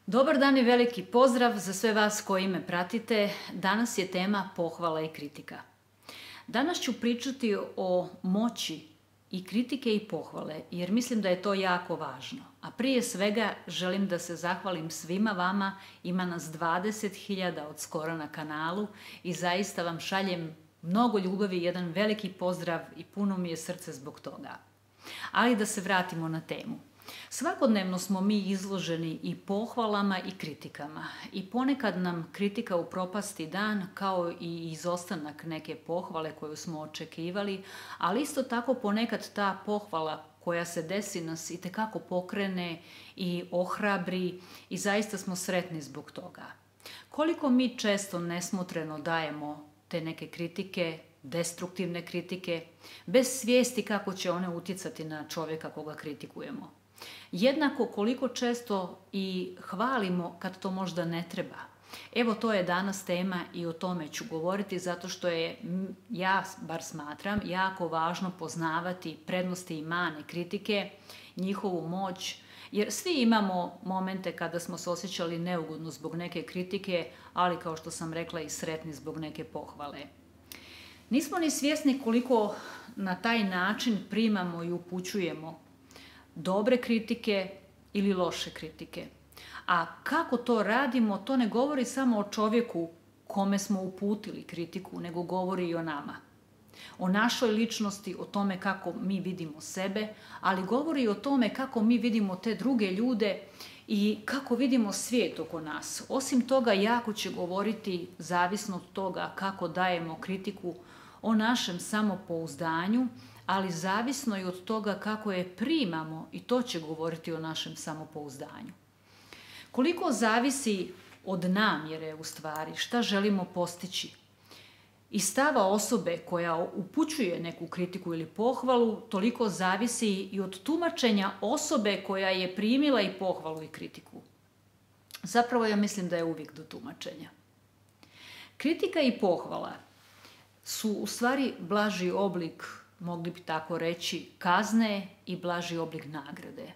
Dobar dan i veliki pozdrav za sve vas koji me pratite. Danas je tema pohvala i kritika. Danas ću pričati o moći i kritike i pohvale, jer mislim da je to jako važno. A prije svega želim da se zahvalim svima vama, ima nas 20.000 od skora na kanalu i zaista vam šaljem mnogo ljubavi, jedan veliki pozdrav i puno mi je srce zbog toga. Ali da se vratimo na temu. Svakodnevno smo mi izloženi i pohvalama i kritikama i ponekad nam kritika upropasti dan kao i izostanak neke pohvale koju smo očekivali, ali isto tako ponekad ta pohvala koja se desi nas itekako pokrene i ohrabri i zaista smo sretni zbog toga. Koliko mi često nesmotreno dajemo te neke kritike, destruktivne kritike, bez svijesti kako će one utjecati na čovjeka koga kritikujemo. Jednako koliko često i hvalimo kad to možda ne treba. Evo, to je danas tema i o tome ću govoriti zato što je, ja bar smatram, jako važno poznavati prednosti i mane kritike, njihovu moć, jer svi imamo momente kada smo se osjećali neugodno zbog neke kritike, ali kao što sam rekla i sretni zbog neke pohvale. Nismo ni svjesni koliko na taj način primamo i upućujemo dobre kritike ili loše kritike. A kako to radimo, to ne govori samo o čovjeku kome smo uputili kritiku, nego govori i o nama. O našoj ličnosti, o tome kako mi vidimo sebe, ali govori i o tome kako mi vidimo te druge ljude i kako vidimo svijet oko nas. Osim toga, jako će govoriti, zavisno od toga kako dajemo kritiku, o našem samopouzdanju, ali zavisno i od toga kako je primamo, i to će govoriti o našem samopouzdanju. Koliko zavisi od namjere u stvari, šta želimo postići, i stava osobe koja upućuje neku kritiku ili pohvalu, toliko zavisi i od tumačenja osobe koja je primila i pohvalu i kritiku. Zapravo ja mislim da je uvijek do tumačenja. Kritika i pohvala su u stvari blaži oblik, mogli bi tako reći, kazne i blaži oblik nagrade.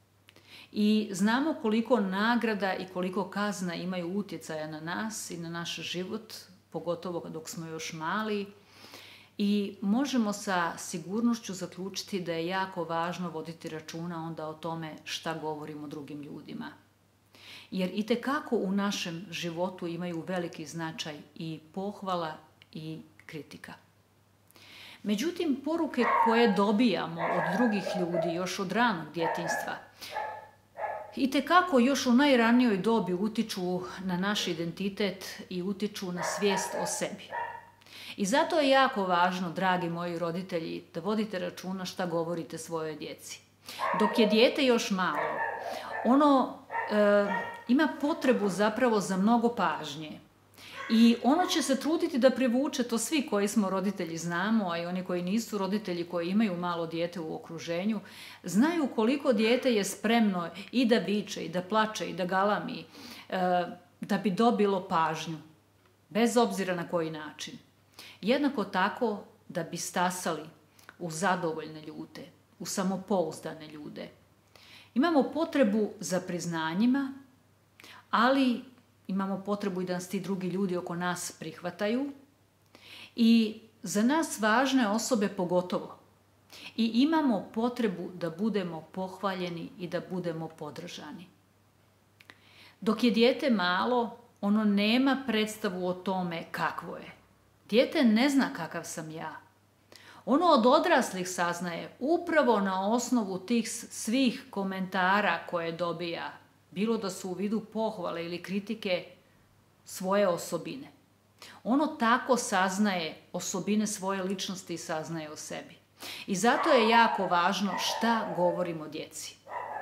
I znamo koliko nagrada i koliko kazna imaju utjecaja na nas i na naš život, pogotovo dok smo još mali, i možemo sa sigurnošću zaključiti da je jako važno voditi računa onda o tome šta govorimo drugim ljudima. Jer itekako u našem životu imaju veliki značaj i pohvala i kritika. Međutim, poruke koje dobijamo od drugih ljudi još od ranog djetinjstva itekako još u najranijoj dobi utiču na naš identitet i utiču na svijest o sebi. I zato je jako važno, dragi moji roditelji, da vodite računa šta govorite svojoj djeci. Dok je dijete još malo, ono ima potrebu zapravo za mnogo pažnje. I ono će se truditi da privuče, to svi koji smo roditelji znamo, a i oni koji nisu roditelji, koji imaju malo dijete u okruženju, znaju koliko dijete je spremno i da viče, i da plače, i da galami, da bi dobilo pažnju, bez obzira na koji način. Jednako tako da bi stasali u zadovoljne ljude, u samopouzdane ljude. Imamo potrebu za priznanjima, ali imamo potrebu i da nas ti drugi ljudi oko nas prihvataju i za nas važne osobe pogotovo. I imamo potrebu da budemo pohvaljeni i da budemo podržani. Dok je dijete malo, ono nema predstavu o tome kakvo je. Dijete ne zna kakav sam ja. Ono od odraslih saznaje upravo na osnovu tih svih komentara koje dobija, bilo da su u vidu pohvale ili kritike, svoje osobine. Ono tako saznaje osobine svoje ličnosti i saznaje o sebi. I zato je jako važno šta govorimo djeci.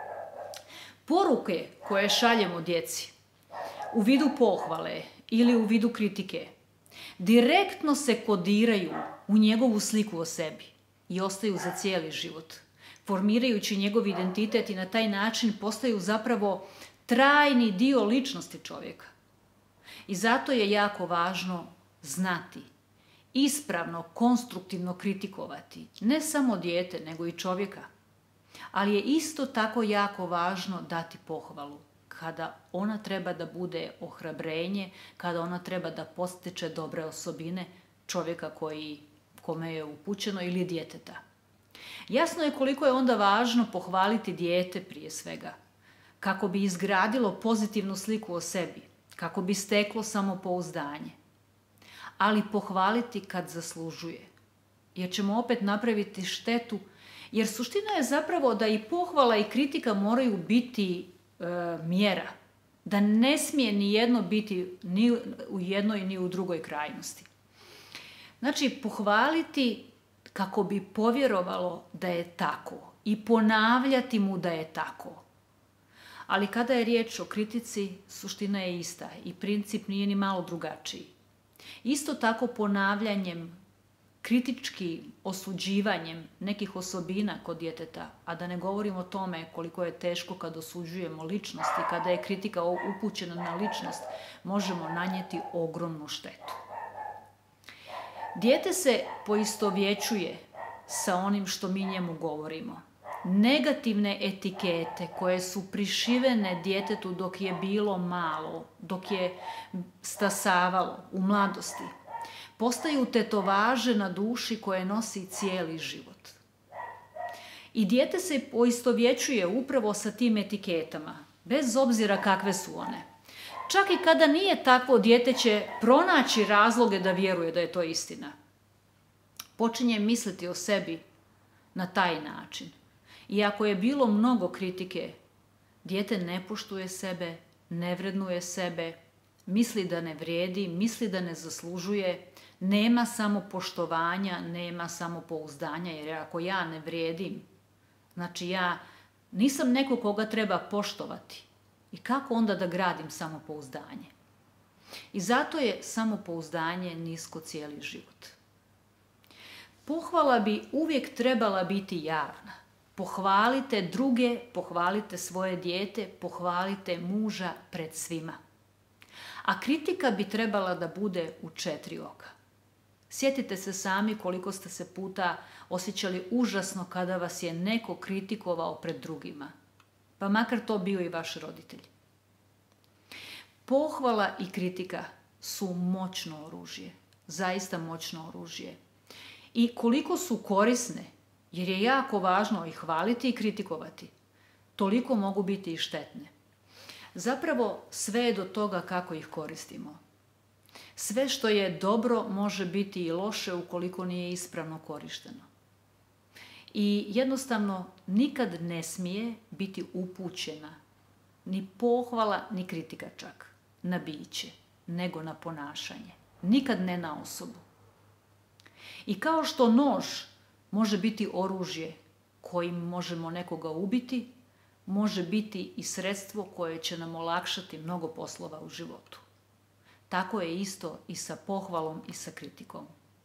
Poruke koje šaljemo djeci u vidu pohvale ili u vidu kritike direktno se kodiraju u njegovu sliku o sebi i ostaju za cijeli život, formirajući njegov identitet i na taj način postaju zapravo trajni dio ličnosti čovjeka. I zato je jako važno znati, ispravno, konstruktivno kritikovati ne samo dijete, nego i čovjeka. Ali je isto tako jako važno dati pohvalu. kada ona treba da bude ohrabrenje, kada ona treba da podstiče dobre osobine čovjeka kome je upućeno ili djeteta. Jasno je koliko je onda važno pohvaliti dijete prije svega, kako bi izgradilo pozitivnu sliku o sebi, kako bi steklo samopouzdanje. Ali pohvaliti kad zaslužuje, jer ćemo opet napraviti štetu, jer suština je zapravo da i pohvala i kritika moraju biti mjera, da ne smije ni jedno biti ni u jednoj ni u drugoj krajnosti. Znači, pohvaliti kako bi povjerovalo da je tako i ponavljati mu da je tako. Ali kada je riječ o kritici, suština je ista i princip nije ni malo drugačiji. Isto tako ponavljanjem, kritički osuđivanjem nekih osobina kod djeteta, a da ne govorimo o tome koliko je teško kad osuđujemo ličnost i kada je kritika upućena na ličnost, možemo nanijeti ogromnu štetu. Dijete se poistovjećuje sa onim što mi njemu govorimo. Negativne etikete koje su prišivene djetetu dok je bilo malo, dok je stasavalo u mladosti, postaju tetovaže na duši koje nosi cijeli život. I dijete se poistovjećuje upravo sa tim etiketama, bez obzira kakve su one. Čak i kada nije takvo, dijete će pronaći razloge da vjeruje da je to istina. Počinje misliti o sebi na taj način. I ako je bilo mnogo kritike, dijete ne poštuje sebe, ne vrednuje sebe, misli da ne vrijedi, misli da ne zaslužuje, nema samopoštovanja, nema samopouzdanja, jer ako ja ne vrijedim, znači ja nisam neko koga treba poštovati. I kako onda da gradim samopouzdanje? I zato je samopouzdanje nisko cijeli život. Pohvala bi uvijek trebala biti javna. Pohvalite druge, pohvalite svoje dijete, pohvalite muža pred svima. A kritika bi trebala da bude u 4 oka. Sjetite se sami koliko ste se puta osjećali užasno kada vas je neko kritikovao pred drugima. Pa makar to bio i vaš roditelj. Pohvala i kritika su moćno oružje, zaista moćno oružje. I koliko su korisne, jer je jako važno i hvaliti i kritikovati, toliko mogu biti i štetne. Zapravo sve je do toga kako ih koristimo. Sve što je dobro može biti i loše ukoliko nije ispravno korišteno. I jednostavno nikad ne smije biti upućena ni pohvala ni kritika čak na biće, nego na ponašanje. Nikad ne na osobu. I kao što nož može biti oružje kojim možemo nekoga ubiti, može biti i sredstvo koje će nam olakšati mnogo poslova u životu. Tako je isto i sa pohvalom i sa kritikom.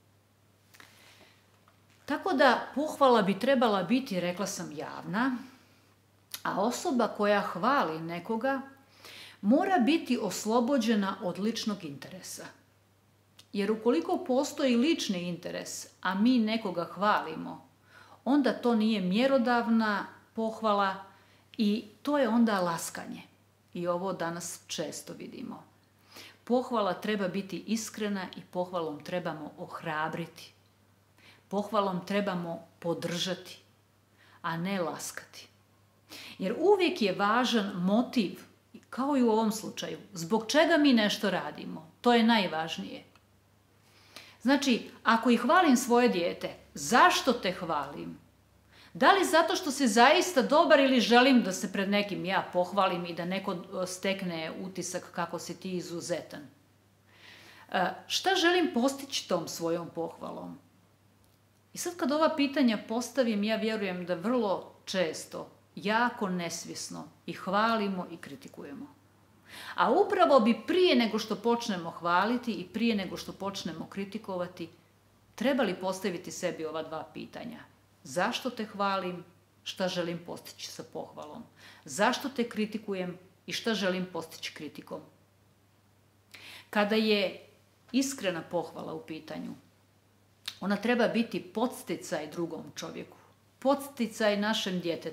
Tako da pohvala bi trebala biti, rekla sam, javna, a osoba koja hvali nekoga mora biti oslobođena od ličnog interesa. Jer ukoliko postoji lični interes, a mi nekoga hvalimo, onda to nije mjerodavna pohvala i to je onda laskanje. I ovo danas često vidimo. Pohvala treba biti iskrena i pohvalom trebamo ohrabriti. Pohvalom trebamo podržati, a ne laskati. Jer uvijek je važan motiv, kao i u ovom slučaju, zbog čega mi nešto radimo. To je najvažnije. Znači, ako i hvalim svoje dijete, zašto te hvalim? Da li zato što si zaista dobar ili želim da se pred nekim ja pohvalim i da neko stekne utisak kako si ti izuzetan? Šta želim postići tom svojom pohvalom? I sad kad ova pitanja postavim, ja vjerujem da vrlo često, jako nesvjesno i hvalimo i kritikujemo. A upravo bi prije nego što počnemo hvaliti i prije nego što počnemo kritikovati, trebali postaviti sebi ova 2 pitanja. Zašto te hvalim? Šta želim postići sa pohvalom? Zašto te kritikujem i šta želim postići kritikom? Kada je iskrena pohvala u pitanju, ona treba biti podsticaj drugom čovjeku, podsticaj našem djetetu,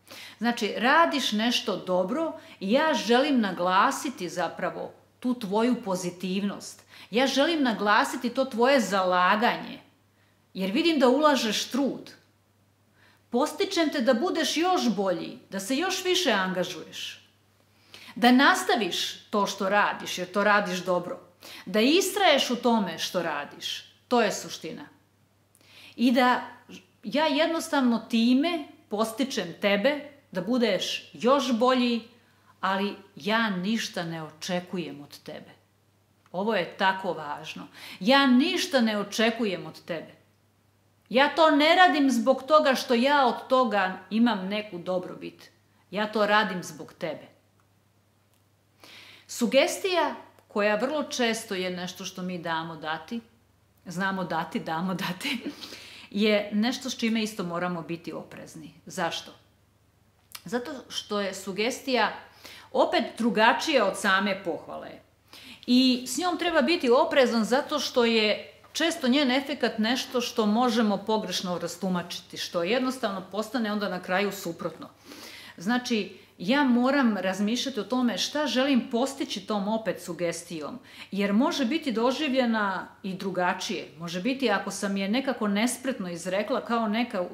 Znači, radiš nešto dobro i ja želim naglasiti zapravo tu tvoju pozitivnost. Ja želim naglasiti to tvoje zalaganje, jer vidim da ulažeš trud. Postičem te da budeš još bolji, da se još više angažuješ. Da nastaviš to što radiš, jer to radiš dobro. Da istraješ u tome što radiš. To je suština. I da ja jednostavno time postičem tebe da budeš još bolji, ali ja ništa ne očekujem od tebe. Ovo je tako važno. Ja ništa ne očekujem od tebe. Ja to ne radim zbog toga što ja od toga imam neku dobrobit. Ja to radim zbog tebe. Sugestija koja vrlo često je nešto što mi damo dati, je nešto s čime isto moramo biti oprezni. Zašto? Zato što je sugestija opet drugačija od same pohvale. I s njom treba biti oprezan zato što je često njen efekat nešto što možemo pogrešno rastumačiti, što jednostavno postane onda na kraju suprotno. Znači, ja moram razmišljati o tome šta želim postići tom opet sugestijom, jer može biti doživljena i drugačije. Može biti ako sam je nekako nespretno izrekla kao neka,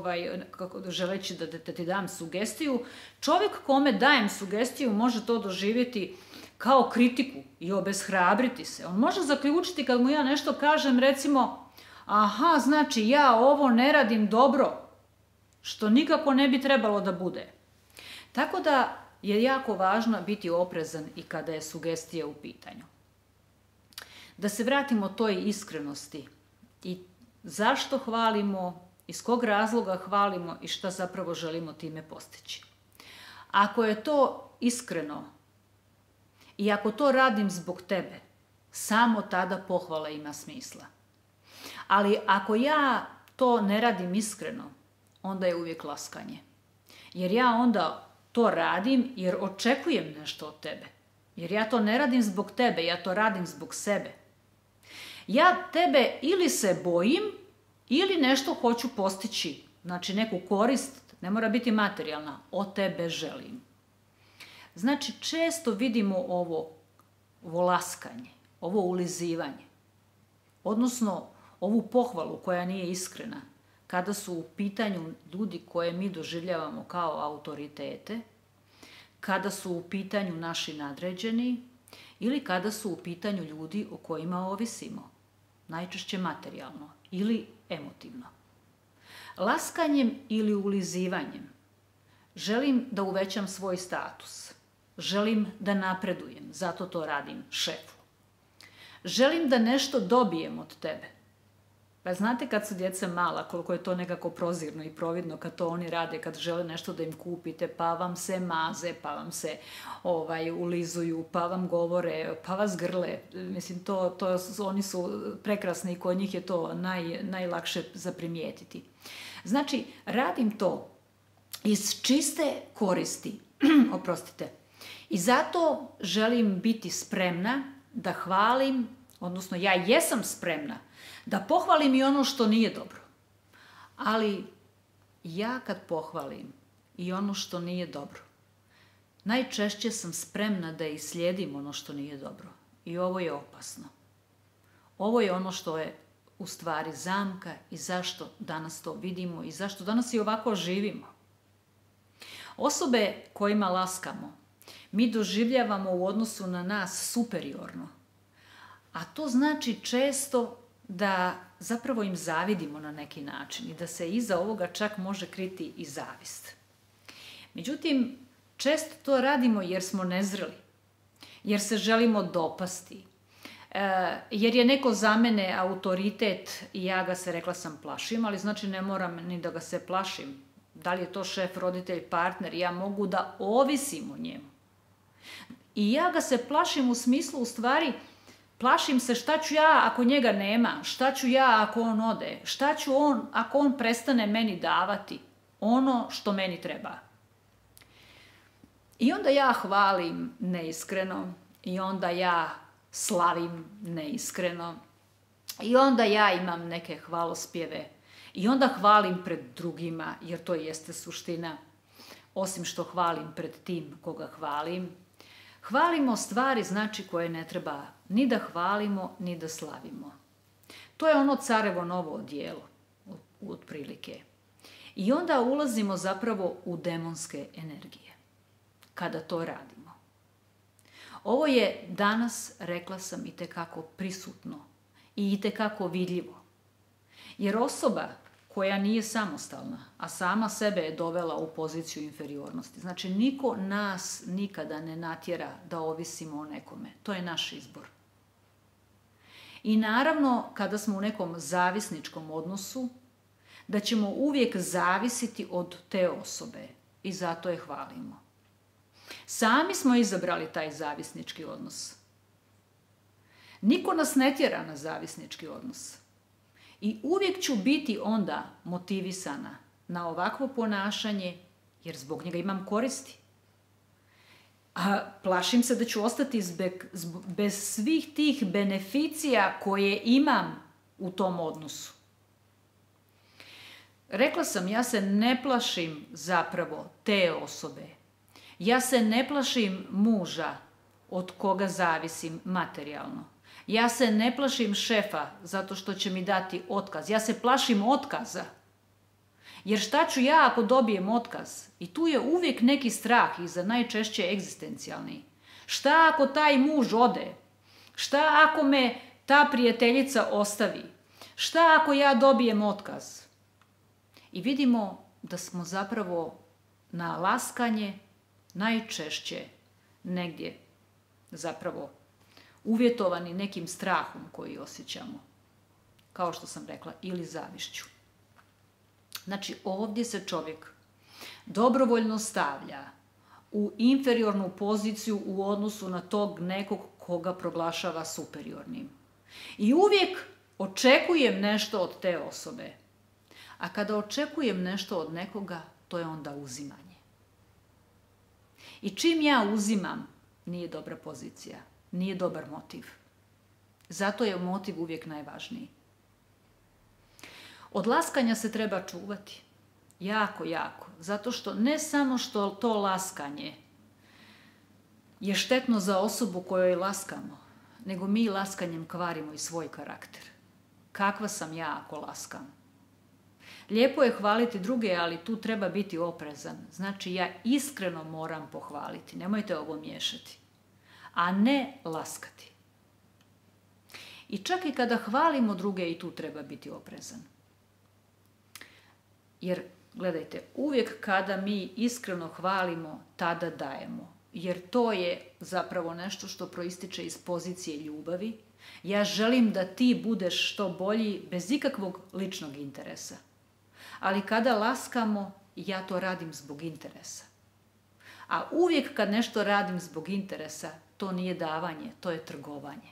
želeći da ti dam sugestiju, čovjek kome dajem sugestiju može to doživjeti kao kritiku i obeshrabriti se. On može zaključiti kad mu ja nešto kažem, recimo, aha, znači ja ovo ne radim dobro, što nikako ne bi trebalo da bude. Tako da je jako važno biti oprezan i kada je sugestija u pitanju. Da se vratimo toj iskrenosti i zašto hvalimo, iz kog razloga hvalimo i šta zapravo želimo time postići. Ako je to iskreno i ako to radim zbog tebe, samo tada pohvala ima smisla. Ali ako ja to ne radim iskreno, onda je uvijek laskanje. Jer ja onda to radim jer očekujem nešto od tebe. Jer ja to ne radim zbog tebe, ja to radim zbog sebe. Ja tebe ili se bojim, ili nešto hoću postići. Znači neku korist, ne mora biti materijalna, od tebe želim. Znači često vidimo ovo laskanje, ovo ulizivanje. Odnosno ovu pohvalu koja nije iskrena. Kada su u pitanju ljudi koje mi doživljavamo kao autoritete, kada su u pitanju naši nadređeni ili kada su u pitanju ljudi o kojima ovisimo, najčešće materijalno ili emotivno. Laskanjem ili ulizivanjem želim da uvećam svoj status, želim da napredujem, zato to radim šefu. Želim da nešto dobijem od tebe. Pa znate kad su djeca mala, koliko je to nekako prozirno i providno kad to oni rade, kad žele nešto da im kupite, pa vam se maze, pa vam se ulizuju, pa vam govore, pa vas grle. Mislim, oni su prekrasni i kod njih je to najlakše zaprimijetiti. Znači, radim to iz čiste koristi, oprostite. I zato želim biti spremna da hvalim, odnosno ja jesam spremna da pohvalim i ono što nije dobro. Ali ja kad pohvalim i ono što nije dobro, najčešće sam spremna da i slijedim ono što nije dobro. I ovo je opasno. Ovo je ono što je u stvari zamka i zašto danas to vidimo i zašto danas i ovako živimo. Osobe kojima laskamo, mi doživljavamo u odnosu na nas superiorno. A to znači često da zapravo im zavidimo na neki način i da se iza ovoga čak može kriti i zavist. Međutim, često to radimo jer smo nezreli, jer se želimo dopasti, jer je neko za mene autoritet i ja ga se, rekla sam, plašim, ali znači ne moram ni da ga se plašim. Da li je to šef, roditelj, partner, ja mogu da ovisim o njemu. I ja ga se plašim u smislu, u stvari, plašim se šta ću ja ako njega nema, šta ću ja ako on ode, šta ću ako on prestane meni davati ono što meni treba. I onda ja hvalim neiskreno, i onda ja slavim neiskreno, i onda ja imam neke hvalospjeve, i onda hvalim pred drugima, jer to jeste suština. osim što hvalim pred tim koga hvalim, hvalimo stvari znači koje ne treba ni da hvalimo, ni da slavimo. To je ono carevo novo odijelo, otprilike. I onda ulazimo zapravo u demonske energije, kada to radimo. Ovo je danas, rekla sam, itekako prisutno i itekako vidljivo. Jer osoba koja nije samostalna, a sama sebe je dovela u poziciju inferiornosti. Znači, niko nas nikada ne natjera da ovisimo o nekome. To je naš izbor. I naravno, kada smo u nekom zavisničkom odnosu, da ćemo uvijek zavisiti od te osobe i zato je hvalimo. Sami smo izabrali taj zavisnički odnos. Niko nas ne tjera na zavisnički odnos. I uvijek ću biti onda motivisana na ovakvo ponašanje, jer zbog njega imam koristi. A plašim se da ću ostati bez svih tih beneficija koje imam u tom odnosu. Rekla sam, ja se ne plašim zapravo te osobe. Ja se ne plašim muža od koga zavisim materijalno. Ja se ne plašim šefa zato što će mi dati otkaz. Ja se plašim otkaza. Jer šta ću ja ako dobijem otkaz? I tu je uvijek neki strah iza, najčešće egzistencijalni. Šta ako taj muž ode? Šta ako me ta prijateljica ostavi? Šta ako ja dobijem otkaz? I vidimo da smo zapravo na laskanje najčešće negdje zapravo uvjetovani nekim strahom koji osjećamo. Kao što sam rekla, ili zavišću. Znači, ovdje se čovjek dobrovoljno stavlja u inferiornu poziciju u odnosu na tog nekog koga proglašava superiornim. I uvijek očekujem nešto od te osobe. A kada očekujem nešto od nekoga, to je onda uzimanje. I čim ja uzimam, nije dobra pozicija, nije dobar motiv. Zato je motiv uvijek najvažniji. Od laskanja se treba čuvati. Jako, jako. Zato što ne samo što to laskanje je štetno za osobu kojoj laskamo, nego mi laskanjem kvarimo i svoj karakter. Kakva sam ja ako laskam? Lijepo je hvaliti druge, ali tu treba biti oprezan. Znači, ja iskreno moram pohvaliti. Nemojte ovo miješati. A ne laskati. I čak i kada hvalimo druge, i tu treba biti oprezan. Jer, gledajte, uvijek kada mi iskreno hvalimo, tada dajemo. Jer to je zapravo nešto što proističe iz pozicije ljubavi. Ja želim da ti budeš što bolji bez ikakvog ličnog interesa. Ali kada laskamo, ja to radim zbog interesa. A uvijek kad nešto radim zbog interesa, to nije davanje, to je trgovanje.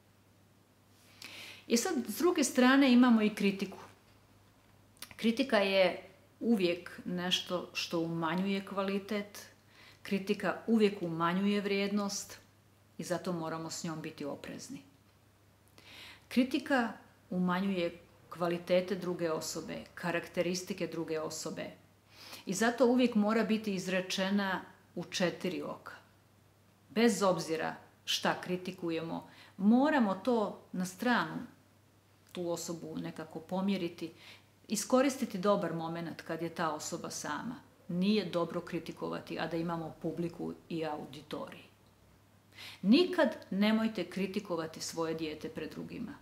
I sad, s druge strane, imamo i kritiku. Kritika je uvijek nešto što umanjuje kvalitet, kritika uvijek umanjuje vrijednost i zato moramo s njom biti oprezni. Kritika umanjuje kvalitete druge osobe, karakteristike druge osobe i zato uvijek mora biti izrečena u 4 oka. Bez obzira šta kritikujemo, moramo to na stranu, tu osobu nekako pomjeriti, iskoristiti dobar moment kad je ta osoba sama. Nije dobro kritikovati, a da imamo publiku i auditorij. Nikad nemojte kritikovati svoje dijete pred drugima.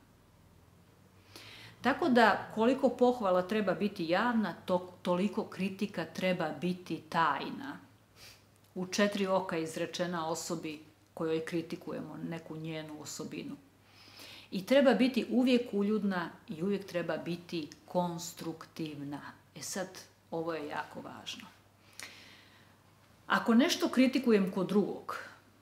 Tako da koliko pohvala treba biti javna, toliko kritika treba biti tajna. U 4 oka izrečena osobi kojoj kritikujemo neku njenu osobinu. I treba biti uvijek uljudna i uvijek treba biti konstruktivna. E sad, ovo je jako važno. Ako nešto kritikujem kod drugog,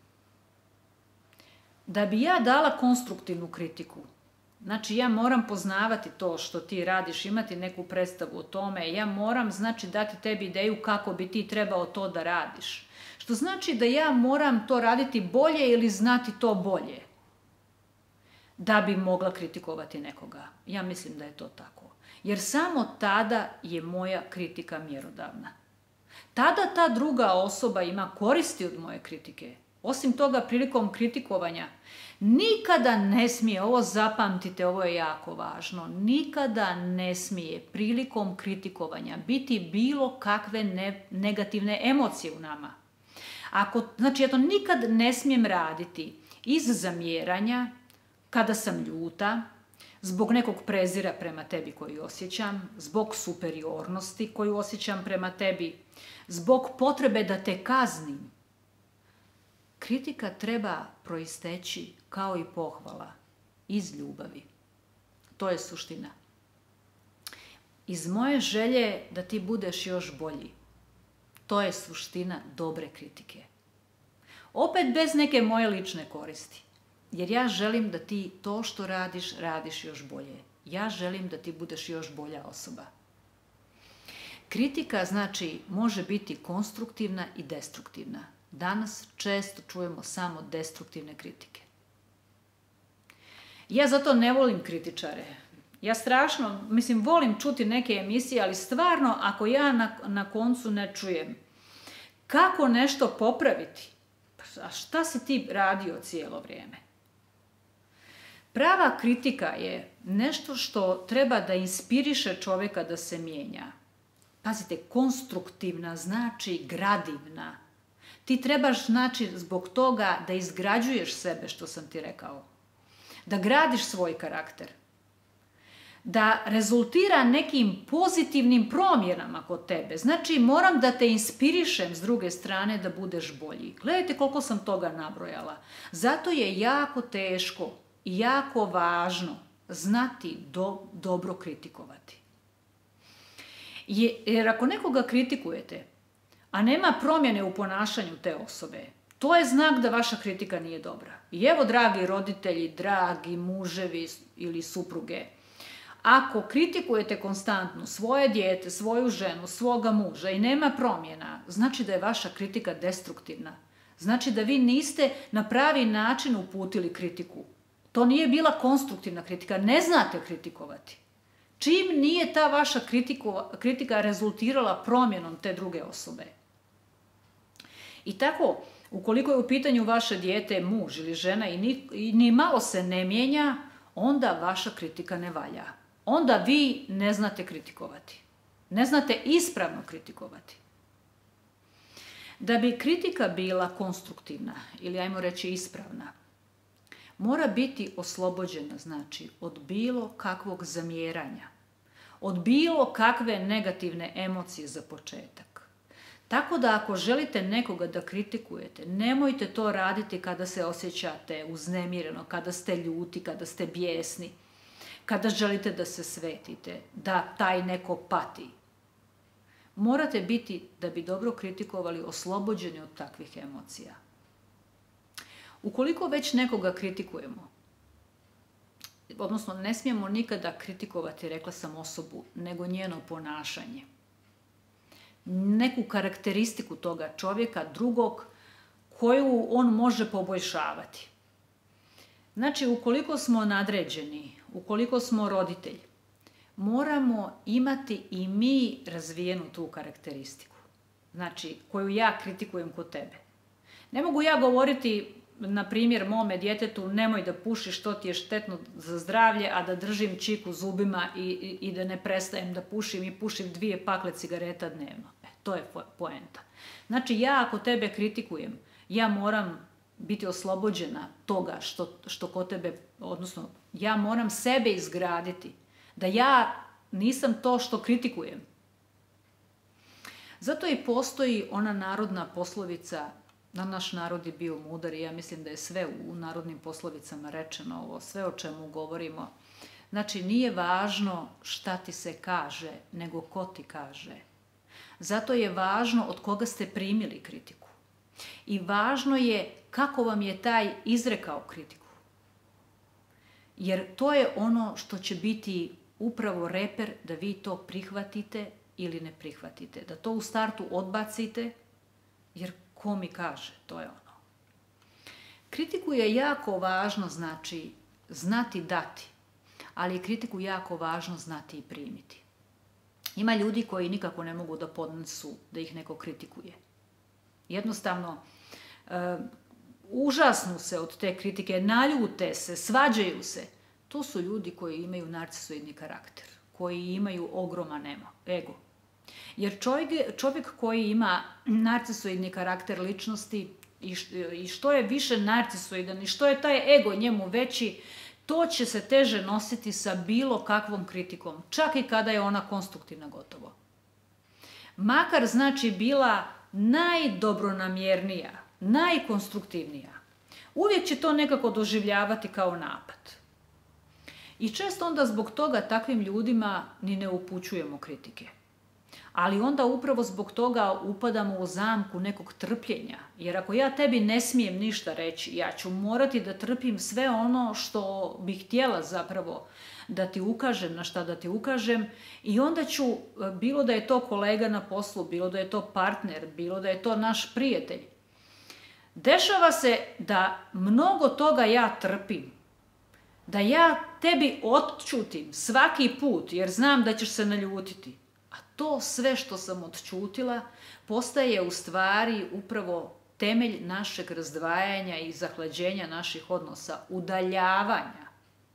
da bi ja dala konstruktivnu kritiku, znači ja moram poznavati to što ti radiš, imati neku predstavu o tome, ja moram znači dati tebi ideju kako bi ti trebao to da radiš. Što znači da ja moram to raditi bolje ili znati to bolje da bi mogla kritikovati nekoga. Ja mislim da je to tako. Jer samo tada je moja kritika mjerodavna. tada ta druga osoba ima koristi od moje kritike. Osim toga, prilikom kritikovanja, nikada ne smije, ovo zapamtite, ovo je jako važno, nikada ne smije prilikom kritikovanja biti bilo kakve negativne emocije u nama. Znači, ja to nikad ne smijem raditi iz zamjeranja, kada sam ljuta, zbog nekog prezira prema tebi koji osjećam, zbog superiornosti koju osjećam prema tebi, zbog potrebe da te kaznim. Kritika treba proisteći kao i pohvala iz ljubavi. To je suština. Iz moje želje da ti budeš još bolji. To je suština dobre kritike. Opet bez neke moje lične koristi. Jer ja želim da ti to što radiš, radiš još bolje. Ja želim da ti budeš još bolja osoba. Kritika, znači, može biti konstruktivna i destruktivna. Danas često čujemo samo destruktivne kritike. Ja zato ne volim kritičare. Ja strašno, volim čuti neke emisije, ali stvarno, ako ja na koncu ne čujem kako nešto popraviti, a šta si ti radio cijelo vrijeme? Prava kritika je nešto što treba da inspiriše čovjeka da se mijenja. Pazite, konstruktivna znači gradivna. Ti trebaš, znači, zbog toga da izgrađuješ sebe, što sam ti rekao. Da gradiš svoj karakter. Da rezultira nekim pozitivnim promjenama kod tebe. Znači, moram da te inspirišem s druge strane da budeš bolji. Gledajte koliko sam toga nabrojala. Zato je jako teško i jako važno znati dobro kritikovati. Jer ako nekoga kritikujete, a nema promjene u ponašanju te osobe, to je znak da vaša kritika nije dobra. I evo, dragi roditelji, dragi muževi ili supruge, ako kritikujete konstantno svoje dijete, svoju ženu, svoga muža i nema promjena, znači da je vaša kritika destruktivna. Znači da vi niste na pravi način uputili kritiku. To nije bila konstruktivna kritika, ne znate kritikovati. Čim nije ta vaša kritika rezultirala promjenom te druge osobe. I tako, ukoliko je u pitanju vaše dijete, muž ili žena i ni malo se ne mijenja, onda vaša kritika ne valja. Onda vi ne znate kritikovati. Ne znate ispravno kritikovati. Da bi kritika bila konstruktivna, ili ajmo reći ispravna, mora biti oslobođena, znači, od bilo kakvog zamjeranja, od bilo kakve negativne emocije za početak. Tako da ako želite nekoga da kritikujete, nemojte to raditi kada se osjećate uznemireno, kada ste ljuti, kada ste bijesni, kada želite da se svetite, da taj neko pati. Morate biti, da bi dobro kritikovali, oslobođeni od takvih emocija. Ukoliko već nekoga kritikujemo, odnosno ne smijemo nikada kritikovati, rekla sam, osobu, nego njeno ponašanje. Neku karakteristiku toga čovjeka, drugog, koju on može poboljšavati. Znači, ukoliko smo nadređeni, ukoliko smo roditelji, moramo imati i mi razvijenu tu karakteristiku. Znači, koju ja kritikujem kod tebe. Ne mogu ja govoriti, na primjer, mome djetetu, nemoj da pušiš, to ti je štetno za zdravlje, a da držim čiku zubima i da ne prestajem da pušim i pušim 2 pakle cigareta dnevno. To je poenta. Znači, ja ako tebe kritikujem, ja moram biti oslobođena toga što kod tebe, odnosno, ja moram sebe izgraditi, da ja nisam to što kritikujem. Zato i postoji ona narodna poslovica, naš narod je bio mudar i ja mislim da je sve u narodnim poslovicama rečeno ovo, sve o čemu govorimo. Znači, nije važno šta ti se kaže, nego ko ti kaže. Zato je važno od koga ste primili kritiku. I važno je kako vam je taj izrekao kritiku. Jer to je ono što će biti upravo reper da vi to prihvatite ili ne prihvatite. Da to u startu odbacite, jer ko mi kaže, to je ono. Kritiku je jako važno, znači, znati dati, ali je kritiku jako važno znati i primiti. Ima ljudi koji nikako ne mogu da podnesu da ih neko kritikuje. Jednostavno, užasnu se od te kritike, naljute se, svađaju se. To su ljudi koji imaju narcisoidni karakter, koji imaju ogroman ego. Jer čovjek koji ima narcisoidni karakter ličnosti i što je više narcisoidan i što je taj ego njemu veći, to će se teže nositi sa bilo kakvom kritikom, čak i kada je ona konstruktivna gotovo. Makar znači bila najdobronamjernija, najkonstruktivnija. Uvijek će to nekako doživljavati kao napad. I često onda zbog toga takvim ljudima ni ne upućujemo kritike. Ali onda upravo zbog toga upadamo u zamku nekog trpljenja. Jer ako ja tebi ne smijem ništa reći, ja ću morati da trpim sve ono što bih htjela zapravo da ti ukažem, na šta da ti ukažem. I onda ću, bilo da je to kolega na poslu, bilo da je to partner, bilo da je to naš prijatelj. Dešava se da mnogo toga ja trpim. Da ja tebi odćutim svaki put jer znam da ćeš se naljutiti. A to sve što sam odćutila postaje u stvari upravo temelj našeg razdvajanja i zahlađenja naših odnosa, udaljavanja.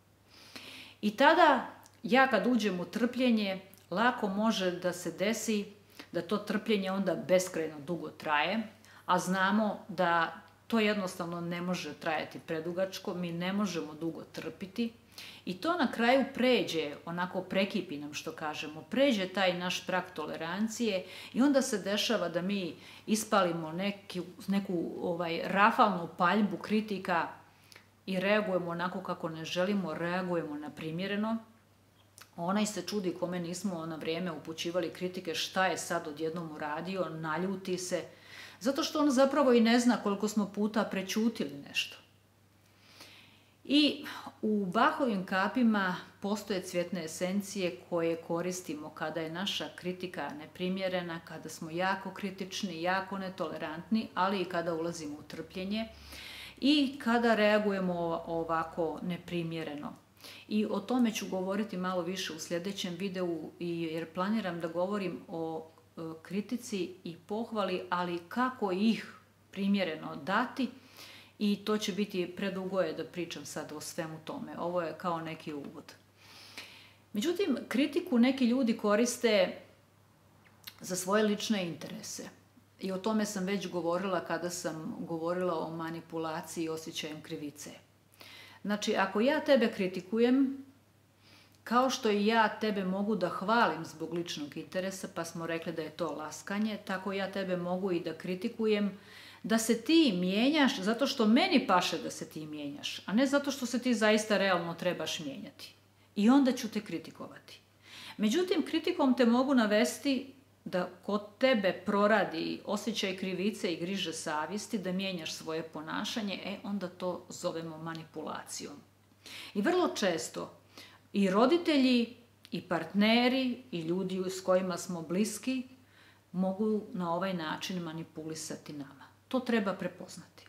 I tada ja kad uđem u trpljenje, lako može da se desi da to trpljenje onda beskrajno dugo traje, a znamo da to jednostavno ne može trajati predugačko, mi ne možemo dugo trpiti i to na kraju pređe, onako prekipi nam što kažemo, pređe taj naš prag tolerancije i onda se dešava da mi ispalimo neku rafalnu paljbu kritika i reagujemo onako kako ne želimo, reagujemo na primjereno. Onaj se čudi kome nismo na vrijeme upućivali kritike šta je sad odjednom uradio, naljuti se, zato što on zapravo i ne zna koliko smo puta prećutili nešto. I u Bachovim kapima postoje cvjetne esencije koje koristimo kada je naša kritika neprimjerena, kada smo jako kritični, jako netolerantni, ali i kada ulazimo u trpljenje i kada reagujemo ovako neprimjereno. I o tome ću govoriti malo više u sljedećem videu jer planiram da govorim o kritici i pohvali, ali kako ih primjereno dati i to će biti predugo je da pričam sad o svemu tome. Ovo je kao neki uvod. Međutim, kritiku neki ljudi koriste za svoje lične interese. I o tome sam već govorila kada sam govorila o manipulaciji i osjećajem krivice. Znači, ako ja tebe kritikujem, kao što i ja tebe mogu da hvalim zbog ličnog interesa, pa smo rekli da je to laskanje, tako ja tebe mogu i da kritikujem da se ti mijenjaš zato što meni paše da se ti mijenjaš, a ne zato što se ti zaista realno trebaš mijenjati. I onda ću te kritikovati. Međutim, kritikom te mogu navesti da kod tebe proradi osjećaj krivice i griže savjesti, da mijenjaš svoje ponašanje, onda to zovemo manipulacijom. I vrlo često i roditelji, i partneri, i ljudi s kojima smo bliski mogu na ovaj način manipulisati nama. To treba prepoznati.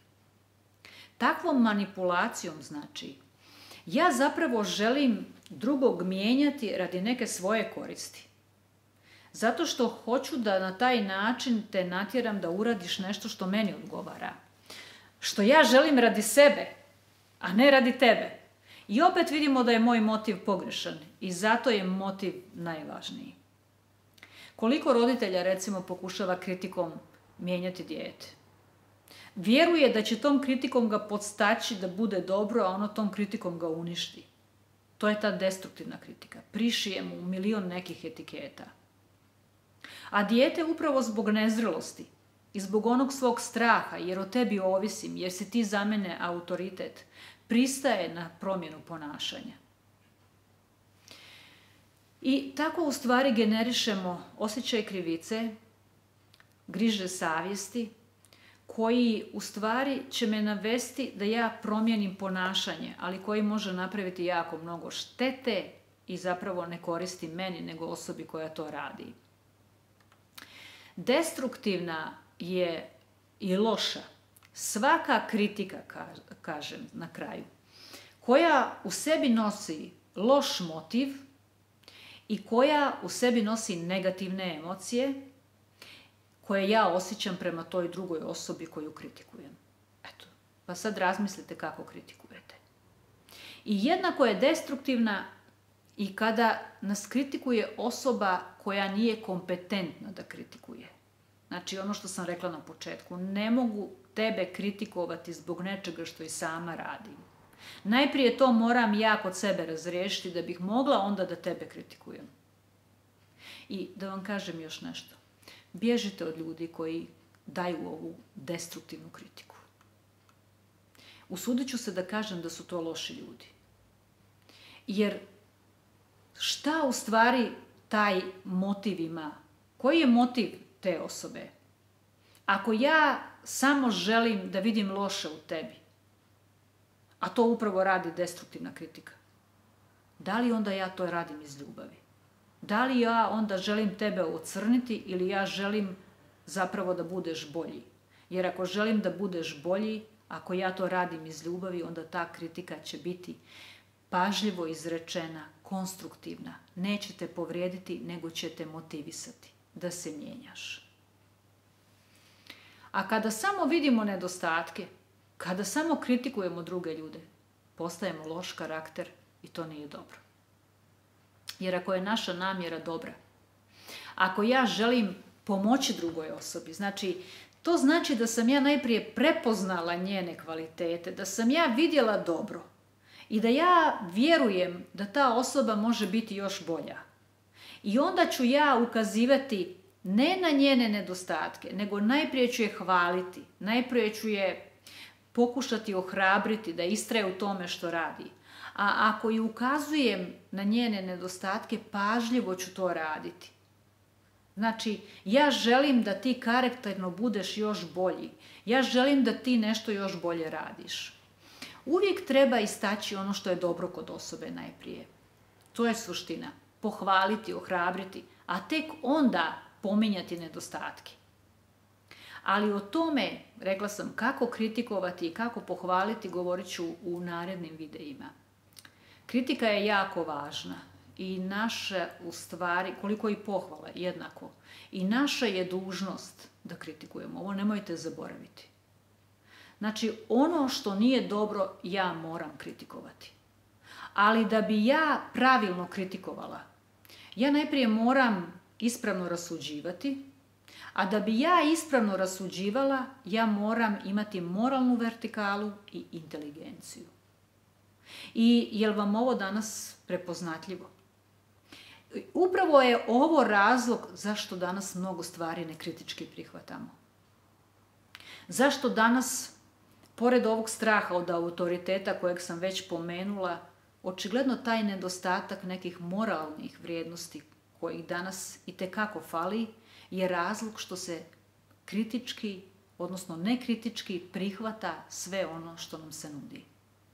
Takvom manipulacijom znači, ja zapravo želim drugog mijenjati radi neke svoje koristi. Zato što hoću da na taj način te natjeram da uradiš nešto što meni odgovara. Što ja želim radi sebe, a ne radi tebe. I opet vidimo da je moj motiv pogrešan i zato je motiv najvažniji. Koliko roditelja, recimo, pokušava kritikom mijenjati dijete? Vjeruje da će tom kritikom ga podstaći da bude dobro, a ono tom kritikom ga uništi. To je ta destruktivna kritika. Prišije mu milion nekih etiketa. A dijete upravo zbog nezrelosti i zbog onog svog straha, jer o tebi ovisim, jer si ti za mene autoritet, pristaje na promjenu ponašanja. I tako u stvari generišemo osjećaj krivice, griže savjesti, koji u stvari će me navesti da ja promijenim ponašanje, ali koji može napraviti jako mnogo štete i zapravo ne koristi meni, nego osobi koja to radi. Destruktivna je i loša svaka kritika, kažem na kraju, koja u sebi nosi loš motiv i koja u sebi nosi negativne emocije koje ja osjećam prema toj drugoj osobi koju kritikujem. Eto, pa sad razmislite kako kritikujete. I jednako je destruktivna i kada nas kritikuje osoba koja nije kompetentna da kritikuje. Znači, ono što sam rekla na početku, ne mogu tebe kritikovati zbog nečega što i sama radim. Najprije to moram ja kod sebe razriješiti da bih mogla onda da tebe kritikujem. I da vam kažem još nešto. Bježite od ljudi koji daju ovu destruktivnu kritiku. Usudit ću se da kažem da su to loši ljudi. Jer šta u stvari taj motiv ima? Koji je motiv te osobe? Ako ja samo želim da vidim loše u tebi, a to upravo radi destruktivna kritika, da li onda ja to radim iz ljubavi? Da li ja onda želim tebe ocrniti ili ja želim zapravo da budeš bolji? Jer ako želim da budeš bolji, ako ja to radim iz ljubavi, onda ta kritika će biti pažljivo izrečena, konstruktivna. Neće te povrijediti, nego će te motivisati da se mijenjaš. A kada samo vidimo nedostatke, kada samo kritikujemo druge ljude, postajemo loš karakter i to nije dobro. Jer ako je naša namjera dobra, ako ja želim pomoći drugoj osobi, to znači da sam ja najprije prepoznala njene kvalitete, da sam ja vidjela dobro i da ja vjerujem da ta osoba može biti još bolja. I onda ću ja ukazivati ne na njene nedostatke, nego najprije ću je hvaliti, najprije ću je pokušati ohrabriti da istraje u tome što radi. A ako ju ukazujem na njene nedostatke, pažljivo ću to raditi. Znači, ja želim da ti karakterno budeš još bolji. Ja želim da ti nešto još bolje radiš. Uvijek treba istaći ono što je dobro kod osobe najprije. To je suština. Pohvaliti, ohrabriti, a tek onda pominjati nedostatke. Ali o tome, rekla sam, kako kritikovati i kako pohvaliti, govorit ću u narednim videima. Kritika je jako važna i naša, u stvari, koliko i pohvala, jednako, i naša je dužnost da kritikujemo. Ovo nemojte zaboraviti. Znači, ono što nije dobro, ja moram kritikovati. Ali da bi ja pravilno kritikovala, ja najprije moram ispravno rasuđivati, a da bi ja ispravno rasuđivala, ja moram imati moralnu vertikalu i inteligenciju. I je li vam ovo danas prepoznatljivo? Upravo je ovo razlog zašto danas mnogo stvari nekritički prihvatamo. Zašto danas, pored ovog straha od autoriteta kojeg sam već pomenula, očigledno taj nedostatak nekih moralnih vrijednosti kojih danas itekako fali, je razlog što se kritički, odnosno nekritički prihvata sve ono što nam se nudi.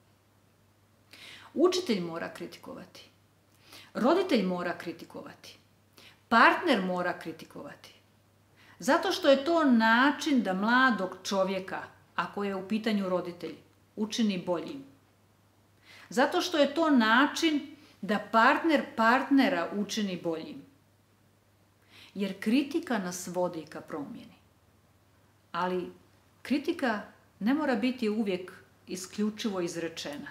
Učitelj mora kritikovati. Roditelj mora kritikovati. Partner mora kritikovati. Zato što je to način da mladog čovjeka, ako je u pitanju roditelj, učini boljim. Zato što je to način da partner partnera učini boljim. Jer kritika nas vodi ka promjeni. Ali kritika ne mora biti uvijek isključivo izrečena.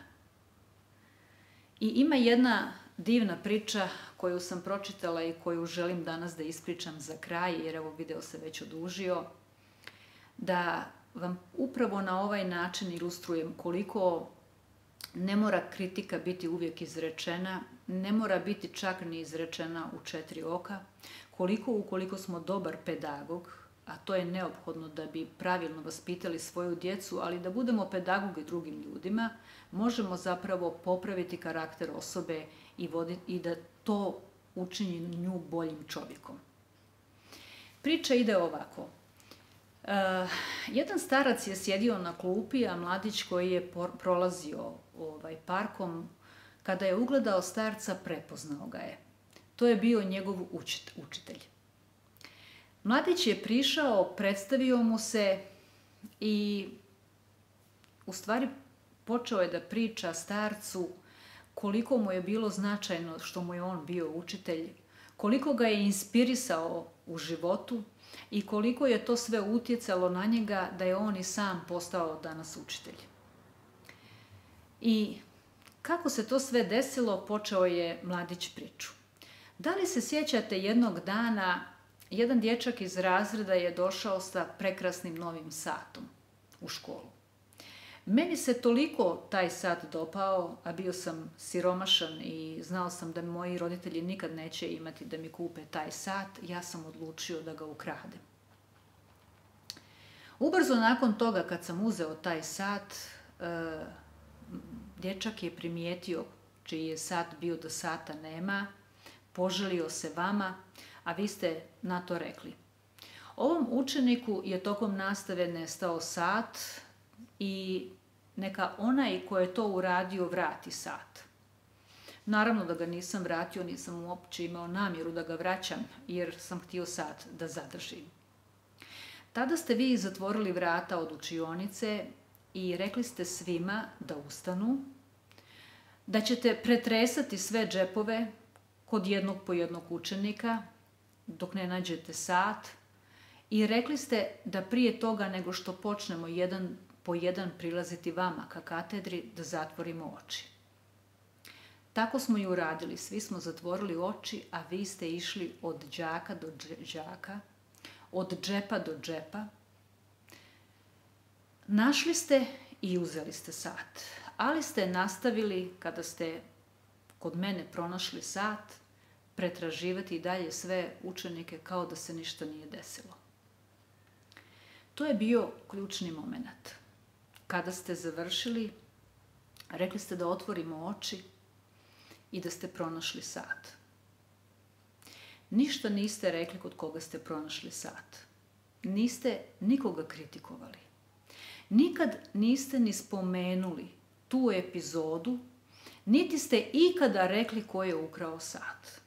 I ima jedna divna priča koju sam pročitala i koju želim danas da ispričam za kraj, jer evo video se već odužio, da vam upravo na ovaj način ilustrujem koliko ne mora kritika biti uvijek izrečena, ne mora biti čak ni izrečena u 4 oka, ukoliko smo dobar pedagog, a to je neophodno da bi pravilno vaspitali svoju djecu, ali da budemo pedagogi drugim ljudima, možemo zapravo popraviti karakter osobe i da to učini nju boljim čovjekom. Priča ide ovako. Jedan starac je sjedio na klupi, a mladić koji je prolazio parkom, kada je ugledao starca, prepoznao ga je. To je bio njegov učitelj. Mladić je prišao, predstavio mu se i u stvari počeo je da priča starcu koliko mu je bilo značajno što mu je on bio učitelj, koliko ga je inspirisao u životu i koliko je to sve utjecalo na njega da je on i sam postao danas učitelj. I kako se to sve desilo, počeo je mladić priču. Da li se sjećate jednog dana, jedan dječak iz razreda je došao sa prekrasnim novim satom u školu. Meni se toliko taj sat dopao, a bio sam siromašan i znao sam da moji roditelji nikad neće imati da mi kupe taj sat, ja sam odlučio da ga ukradem. Ubrzo nakon toga kad sam uzeo taj sat, dječak je primijetio čiji je sat bio da sata nema, poželio se vama, a vi ste na to rekli: ovom učeniku je tokom nastave nestao sat i neka onaj ko je to uradio vrati sat. Naravno da ga nisam vratio, nisam uopće imao namjeru da ga vraćam jer sam htio sat da zadržim. Tada ste vi zatvorili vrata od učionice i rekli ste svima da ustanu, da ćete pretresati sve džepove kod jednog po jednog učenika dok ne nađete sat i rekli ste da prije toga nego što počnemo jedan po jedan prilaziti vama ka katedri da zatvorimo oči. Tako smo i uradili, svi smo zatvorili oči, a vi ste išli od đaka do đaka, od džepa do džepa. Našli ste i uzeli ste sat, ali ste nastavili, kada ste kod mene pronašli sat, pretraživati i dalje sve učenike kao da se ništa nije desilo. To je bio ključni moment. Kada ste završili, rekli ste da otvorimo oči i da ste pronašli sat. Ništa niste rekli kod koga ste pronašli sat. Niste nikoga kritikovali. Nikad niste ni spomenuli tu epizodu, niti ste ikada rekli ko je ukrao sat.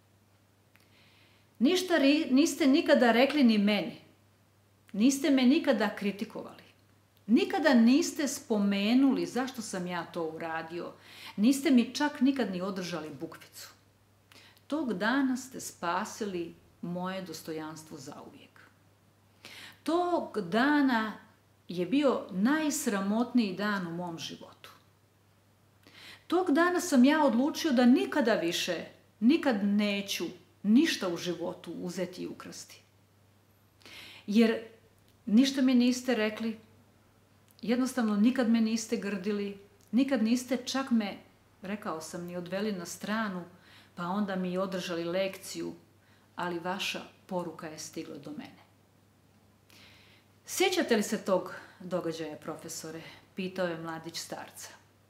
Ništa niste nikada rekli ni meni. Niste me nikada kritikovali. Nikada niste spomenuli zašto sam ja to uradio. Niste mi čak nikad ni održali bukvicu. Tog dana ste spasili moje dostojanstvo zauvijek. Tog dana je bio najsramotniji dan u mom životu. Tog dana sam ja odlučio da nikada više, nikad neću ništa u životu uzeti i ukrasti. Jer ništa mi niste rekli, jednostavno nikad me niste grdili, nikad niste čak me, rekao sam, ni odveli na stranu, pa onda mi održali lekciju, ali vaša poruka je stigla do mene. Sjećate li se tog događaja, profesore? Pitao je mladić starca.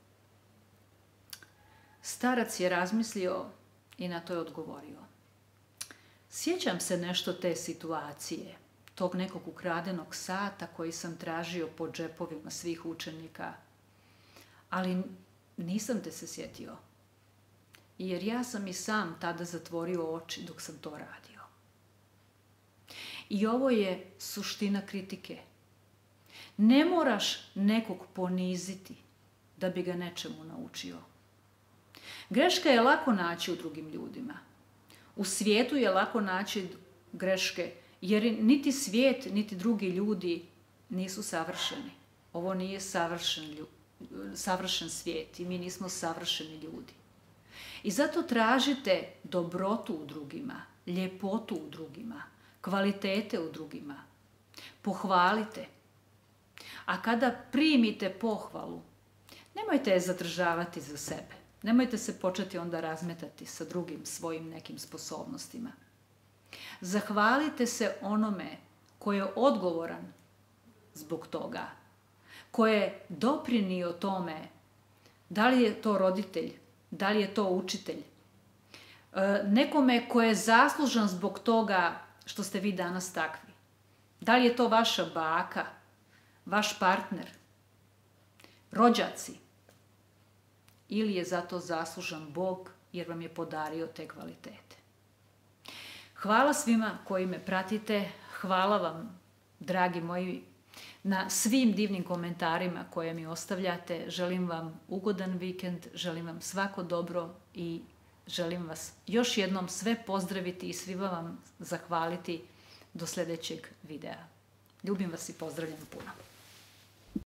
Starac je razmislio i na to je odgovorio. Sjećam se nešto te situacije, tog nekog ukradenog sata koji sam tražio po džepovima svih učenika, ali nisam te se sjetio, jer ja sam i sam tada zatvorio oči dok sam to radio. I ovo je suština kritike. Ne moraš nekog poniziti da bi ga nečemu naučio. Greška je lako naći u drugim ljudima. U svijetu je lako naći greške, jer niti svijet, niti drugi ljudi nisu savršeni. Ovo nije savršen svijet i mi nismo savršeni ljudi. I zato tražite dobrotu u drugima, ljepotu u drugima, kvalitete u drugima. Pohvalite. A kada primite pohvalu, nemojte je zadržavati za sebe. Nemojte se početi onda razmetati sa drugim svojim nekim sposobnostima. Zahvalite se onome ko je odgovoran zbog toga, ko je doprinio tome, da li je to roditelj, da li je to učitelj, nekome ko je zaslužan zbog toga što ste vi danas takvi. Da li je to vaša baka, vaš partner, rođaci, ili je zato zaslužan Bog jer vam je podario te kvalitete. Hvala svima koji me pratite, hvala vam, dragi moji na svim divnim komentarima koje mi ostavljate. Želim vam ugodan vikend, želim vam svako dobro i želim vas još jednom sve pozdraviti i svima vam zahvaliti do sljedećeg videa. Ljubim vas i pozdravljam puno.